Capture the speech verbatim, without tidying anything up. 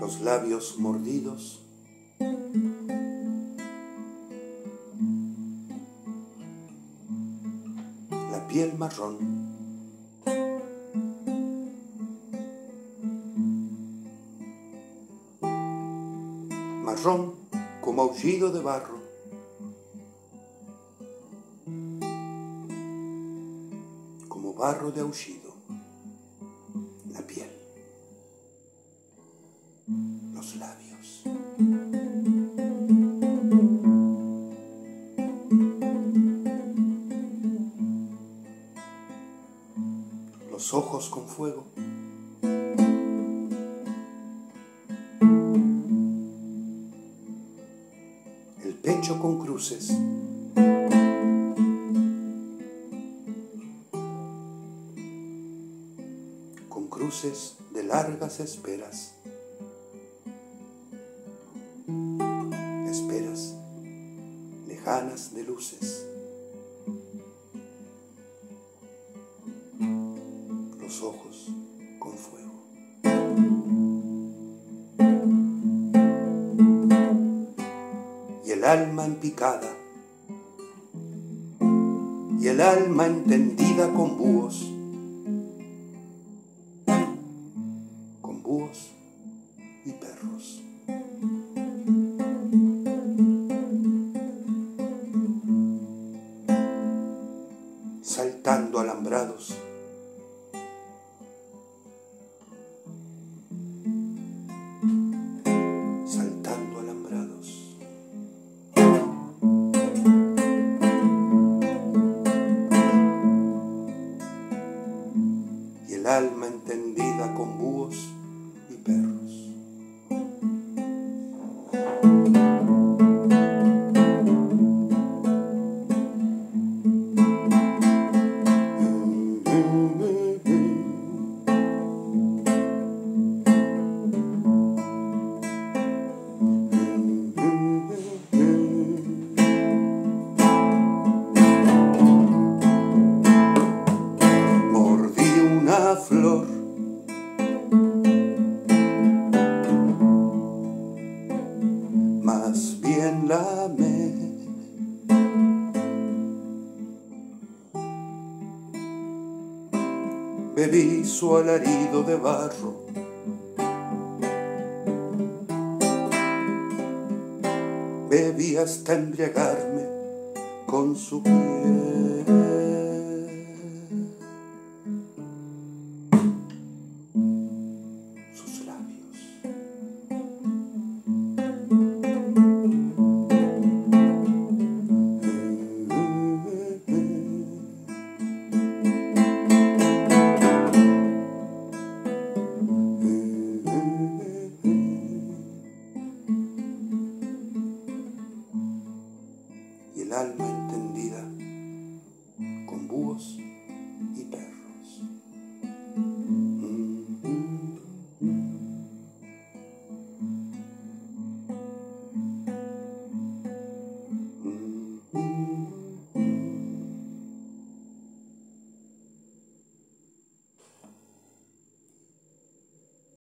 los labios mordidos, la piel marrón, marrón como aullido de barro, como barro de aullido, la piel, los labios. Los ojos con fuego, el pecho con cruces, con cruces de largas esperas, esperas lejanas de luces. Los ojos con fuego. Y el alma en picada, y el alma entendida con búhos, con búhos y perros. Saltando alambrados, saltando alambrados. Y el alma entendida con búhos y perros. Flor, más bien la amé. Bebí su alarido de barro, bebí hasta embriagarme con su piel.